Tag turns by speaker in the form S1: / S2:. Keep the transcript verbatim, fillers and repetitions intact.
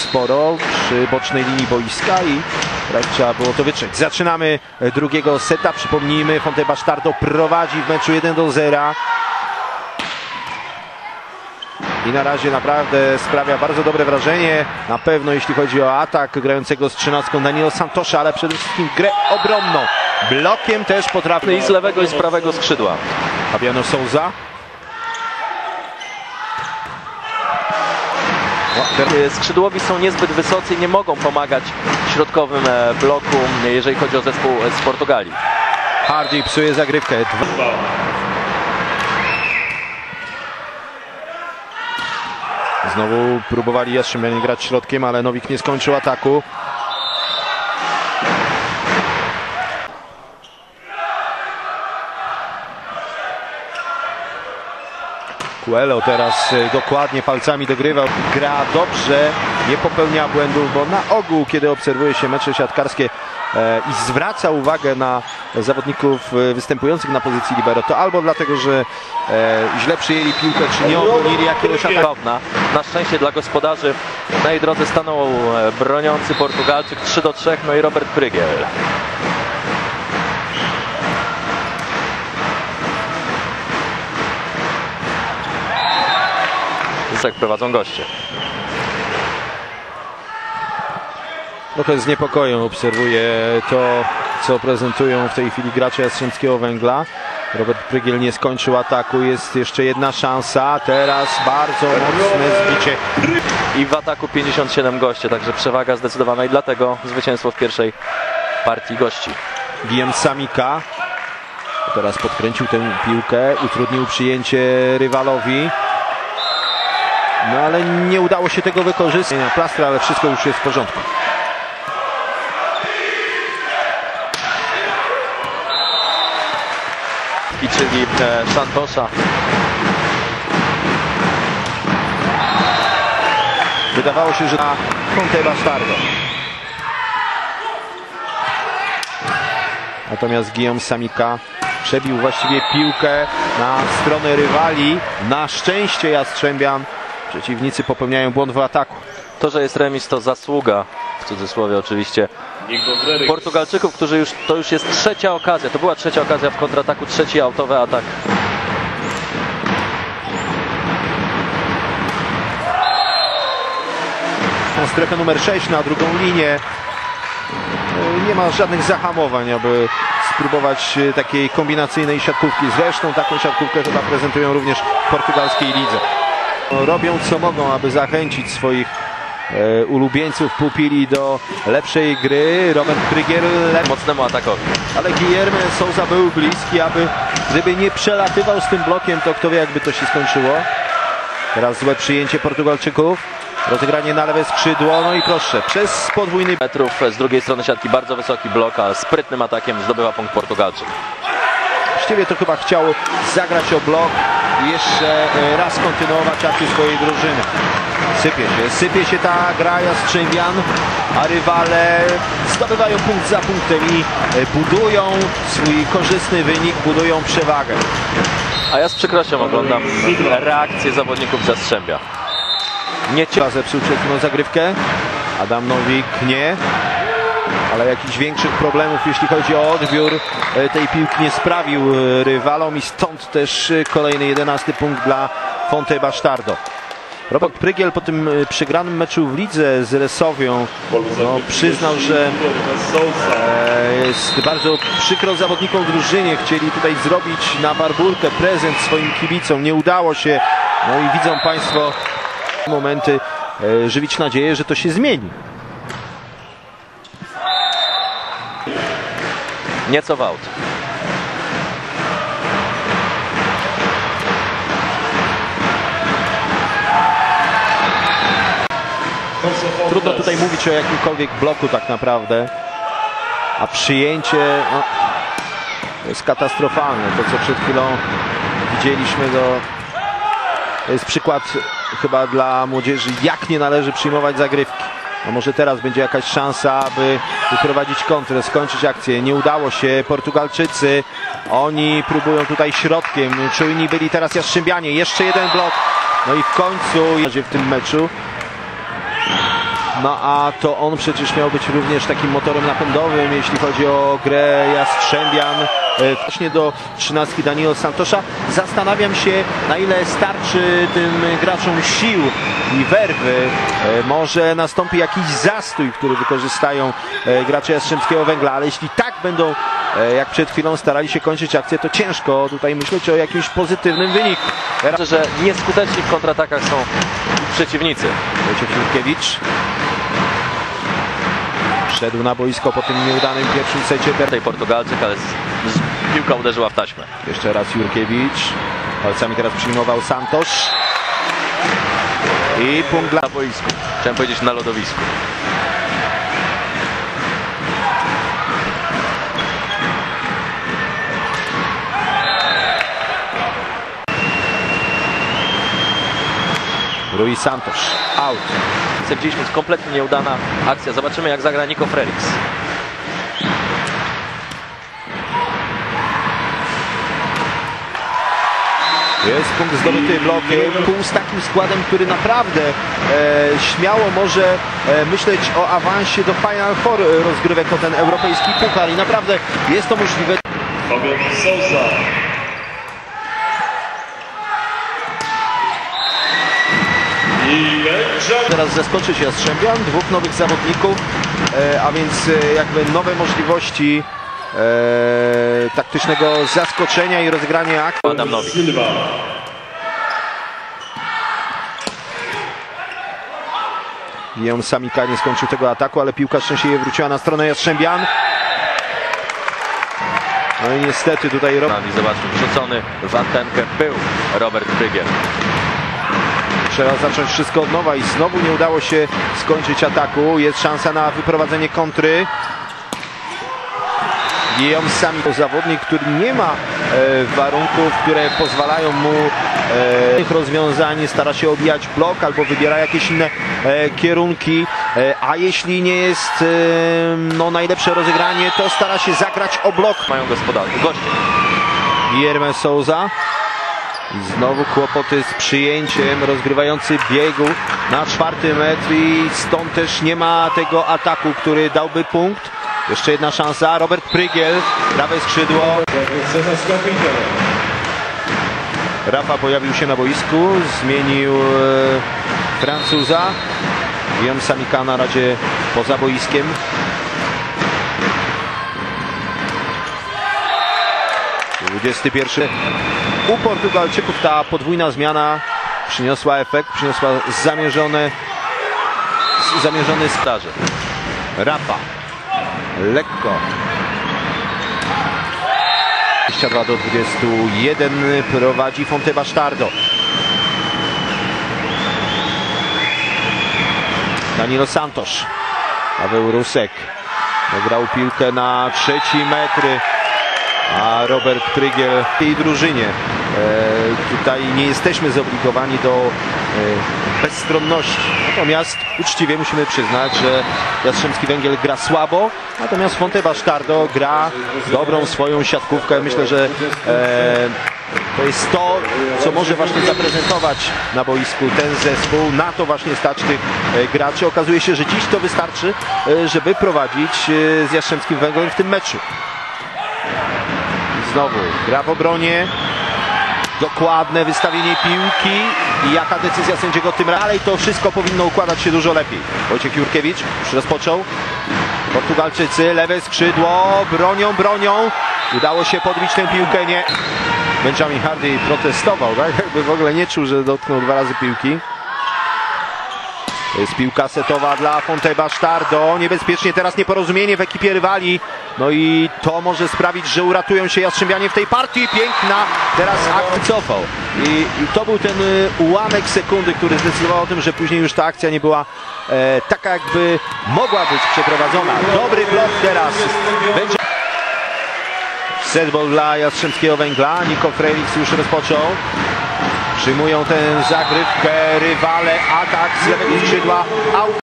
S1: sporo przy bocznej linii boiska i teraz trzeba było to wytrzeć. Zaczynamy drugiego seta. Przypomnijmy, Fonte Bastardo prowadzi w meczu jeden do zera. I na razie naprawdę sprawia bardzo dobre wrażenie. Na pewno jeśli chodzi o atak grającego z trzynastką Danilo Santosza, ale przede wszystkim grę obronną. Blokiem też potrafi.
S2: I z lewego i z prawego skrzydła.
S1: Fabiano Souza.
S2: Skrzydłowi są niezbyt wysocy i nie mogą pomagać środkowym bloku, jeżeli chodzi o zespół z Portugalii.
S1: Hardy psuje zagrywkę. Znowu próbowali Jastrzębianie grać środkiem, ale Nowik nie skończył ataku. Coelho teraz dokładnie palcami dogrywał. Gra dobrze, nie popełnia błędów, bo na ogół, kiedy obserwuje się mecze siatkarskie e, i zwraca uwagę na zawodników występujących na pozycji libero, to albo dlatego, że e, źle przyjęli piłkę, czy nie obronili jakiegoś ataku.
S2: Na szczęście dla gospodarzy na jej drodze stanął broniący Portugalczyk trzy do trzech, no i Robert Prygiel. Jak prowadzą goście.
S1: Trochę z niepokojem obserwuję to, co prezentują w tej chwili gracze Jastrzębskiego Węgla. Robert Prygiel nie skończył ataku, jest jeszcze jedna szansa, teraz bardzo mocne zbicie.
S2: I w ataku pięćdziesiąt siedem goście, także przewaga zdecydowana i dlatego zwycięstwo w pierwszej partii gości.
S1: Guillem Samika teraz podkręcił tę piłkę, utrudnił przyjęcie rywalowi. No ale nie udało się tego wykorzystać. Plastra, ale wszystko już jest w porządku.
S2: I czyli e, Santosza.
S1: Wydawało się, że na Fonte Bastardo. Natomiast Guillem Samika przebił właściwie piłkę na stronę rywali. Na szczęście Jastrzębian. Przeciwnicy popełniają błąd w ataku.
S2: To, że jest remis, to zasługa, w cudzysłowie oczywiście, Portugalczyków, którzy już, to już jest trzecia okazja, to była trzecia okazja w kontrataku, trzeci autowy atak.
S1: Strefę numer sześć na drugą linię. Nie ma żadnych zahamowań, aby spróbować takiej kombinacyjnej siatkówki. Zresztą taką siatkówkę chyba prezentują również w portugalskiej lidze. Robią co mogą, aby zachęcić swoich e, ulubieńców pupili do lepszej gry. Robert Prygiel
S2: mocnemu atakowi.
S1: Ale Guillermo Souza był bliski, aby gdyby nie przelatywał z tym blokiem, to kto wie, jakby to się skończyło. Teraz złe przyjęcie Portugalczyków. Rozegranie na lewe skrzydło, no i proszę, przez podwójny
S2: metrów z drugiej strony siatki, bardzo wysoki blok, a sprytnym atakiem zdobywa punkt Portugalczyk.
S1: Właściwie to chyba chciał zagrać o blok i jeszcze raz kontynuować akcję swojej drużyny. Sypie się, sypie się ta gra Jastrzębian, a rywale zdobywają punkt za punktem i budują swój korzystny wynik, budują przewagę.
S2: A ja z przykrością oglądam reakcję zawodników Jastrzębia.
S1: Nie cię zepsuł przed zagrywkę. Adam Nowik nie. Ale jakichś większych problemów, jeśli chodzi o odbiór tej piłki, nie sprawił rywalom i stąd też kolejny jedenasty punkt dla Fonte Bastardo. Robert Prygiel po tym przegranym meczu w lidze z Resowią no, przyznał, że e, jest bardzo przykro zawodnikom w drużynie. Chcieli tutaj zrobić na barbórkę prezent swoim kibicom. Nie udało się. No i widzą Państwo momenty, e, żywić nadzieję, że to się zmieni.
S2: Nieco w aut.
S1: Trudno tutaj mówić o jakimkolwiek bloku tak naprawdę, a przyjęcie no, to jest katastrofalne. To, co przed chwilą widzieliśmy, to, to jest przykład chyba dla młodzieży, jak nie należy przyjmować zagrywki. No może teraz będzie jakaś szansa, aby wyprowadzić kontrę, skończyć akcję. Nie udało się. Portugalczycy, oni próbują tutaj środkiem. Czujni byli teraz Jastrzębianie. Jeszcze jeden blok. No i w końcu w tym meczu No a to on przecież miał być również takim motorem napędowym, jeśli chodzi o grę Jastrzębian. Właśnie do trzynastki Danilo Santosza. Zastanawiam się, na ile starczy tym graczom sił i werwy. Może nastąpi jakiś zastój, który wykorzystają gracze Jastrzębskiego Węgla, ale jeśli tak będą, jak przed chwilą, starali się kończyć akcję, to ciężko tutaj myśleć o jakimś pozytywnym wyniku.
S2: Myślę, że nieskuteczni w kontratakach są przeciwnicy.
S1: Wojciech Jurkiewicz wszedł na boisko po tym nieudanym pierwszym secie.
S2: Tutaj Portugalczyk, ale z, z, piłka uderzyła w taśmę.
S1: Jeszcze raz Jurkiewicz. Palcami teraz przyjmował Santosz. I punkt dla...
S2: Na boisku. Chciałem powiedzieć na lodowisku.
S1: Rui Santosz. Out.
S2: Widzieliśmy, kompletnie nieudana akcja. Zobaczymy, jak zagra Nico Frerichs.
S1: Jest punkt zdobyty blokiem. Pół z takim składem, który naprawdę e, śmiało może e, myśleć o awansie do Final Four rozgrywek o ten europejski puchar. I naprawdę jest to możliwe. Teraz zaskoczyć Jastrzębian, dwóch nowych zawodników, e, a więc e, jakby nowe możliwości e, taktycznego zaskoczenia i rozegrania akcji.
S2: Adam Nowik.
S1: Guillaume Samika nie skończył tego ataku, ale piłka szczęśliwie wróciła na stronę Jastrzębian. No i niestety tutaj...
S2: Zobaczmy, wrzucony w antenkę był Robert Prygiel.
S1: Trzeba zacząć wszystko od nowa i znowu nie udało się skończyć ataku. Jest szansa na wyprowadzenie kontry. Guillaume Samik to zawodnik, który nie ma e, warunków, które pozwalają mu e, tych rozwiązań. Stara się obijać blok albo wybiera jakieś inne e, kierunki. E, a jeśli nie jest e, no, najlepsze rozegranie, to stara się zagrać o blok.
S2: Mają gospodarzy, goście.
S1: Guilherme Souza. I znowu kłopoty z przyjęciem, rozgrywający biegu na czwarty metr i stąd też nie ma tego ataku, który dałby punkt. Jeszcze jedna szansa, Robert Prygiel, prawe skrzydło. Rafa pojawił się na boisku, zmienił e, Francuza. Guillaume Samika na razie poza boiskiem. dwudziesty pierwszy. U Portugalczyków ta podwójna zmiana przyniosła efekt, przyniosła zamierzone, zamierzony staże. Rafa. Lekko. dwadzieścia dwa do dwudziestu jeden prowadzi Fonte Bastardo. Danilo Santosz. Paweł Rusek. Grał piłkę na trzeci metr. A Robert Prygiel w tej drużynie. E, tutaj nie jesteśmy zobligowani do e, bezstronności. Natomiast uczciwie musimy przyznać, że Jastrzębski Węgiel gra słabo, natomiast Fonte Bastardo gra dobrą swoją siatkówkę. Myślę, że e, to jest to, co może właśnie zaprezentować na boisku ten zespół. Na to właśnie stać tych e, graczy. Okazuje się, że dziś to wystarczy, e, żeby prowadzić e, z Jastrzębskim Węglem w tym meczu. Znowu gra w obronie, dokładne wystawienie piłki i jaka decyzja sędziego tym dalej, to wszystko powinno układać się dużo lepiej. Wojciech Jurkiewicz już rozpoczął. Portugalczycy, lewe skrzydło, bronią, bronią. Udało się podbić tę piłkę, nie. Benjamin Hardy protestował, tak? Jakby w ogóle nie czuł, że dotknął dwa razy piłki. To jest piłka setowa dla Fonte Bastardo. Niebezpiecznie teraz nieporozumienie w ekipie rywali. No i to może sprawić, że uratują się Jastrzębianie w tej partii. Piękna teraz akt cofał. I, I to był ten y, ułamek sekundy, który zdecydował o tym, że później już ta akcja nie była e, taka, jakby mogła być przeprowadzona. Dobry blok teraz. Będzie setball dla Jastrzębskiego Węgla. Nico Frerichs już rozpoczął. Przyjmują tę zagrywkę rywale. Atak z lewego skrzydła. Out.